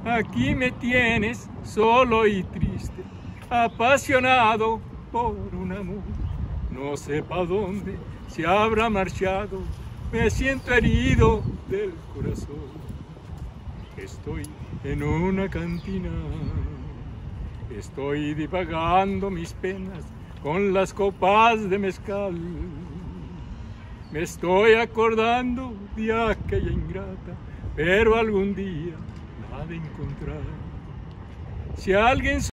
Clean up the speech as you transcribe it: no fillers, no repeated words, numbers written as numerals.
Aquí me tienes solo y triste, apasionado por un amor. No sé pa' dónde se habrá marchado, me siento herido del corazón. Estoy en una cantina, estoy divagando mis penas con las copas de mezcal. Me estoy acordando de aquella ingrata, pero algún día la ha de encontrar. Si alguien